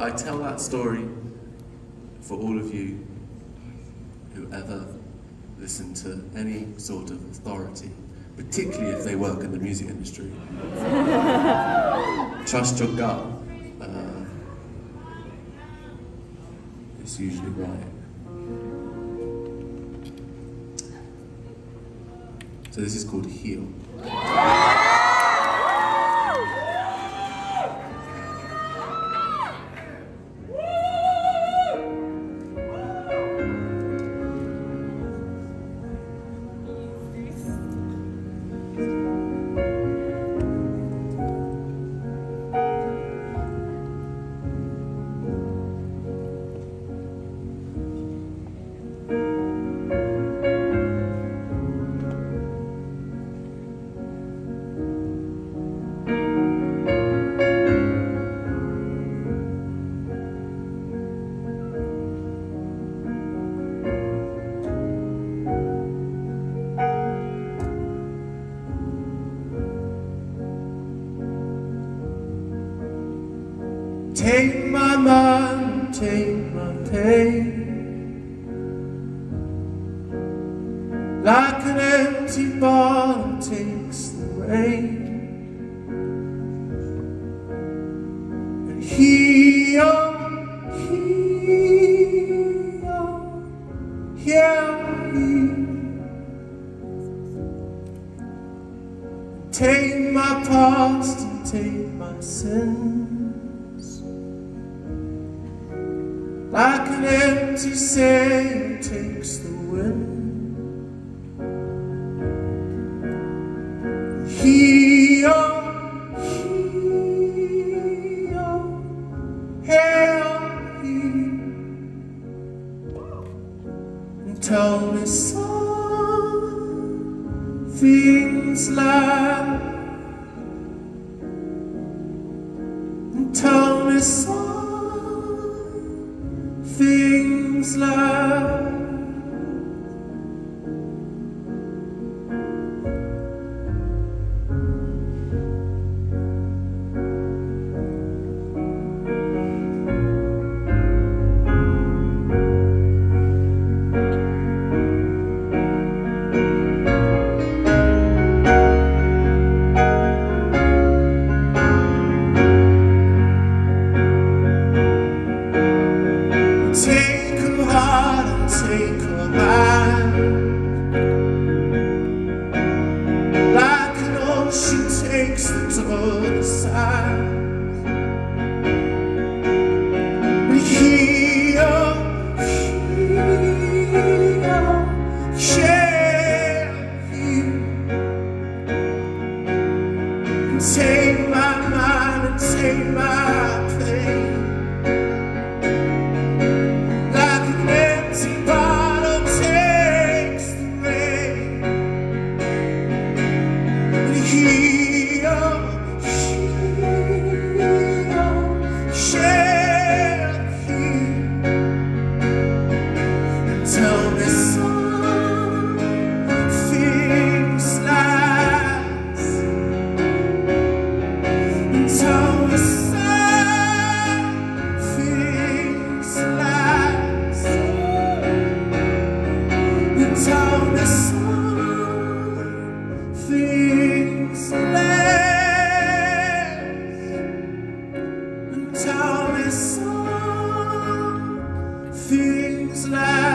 I tell that story for all of you who ever listen to any sort of authority, particularly if they work in the music industry. Trust your gut. It's usually right. So this is called Heal. Take my mind, take my pain, like an empty bottle takes the rain, and heal, heal, heal. Take my past and take my sins, like an empty sail takes the wind. Heal, heal, help me, and tell me some things like, and tell me some things like, take her heart and take her mind, like an ocean takes the other side. Heal, heal, share you, and take my mind and take my pain. Things like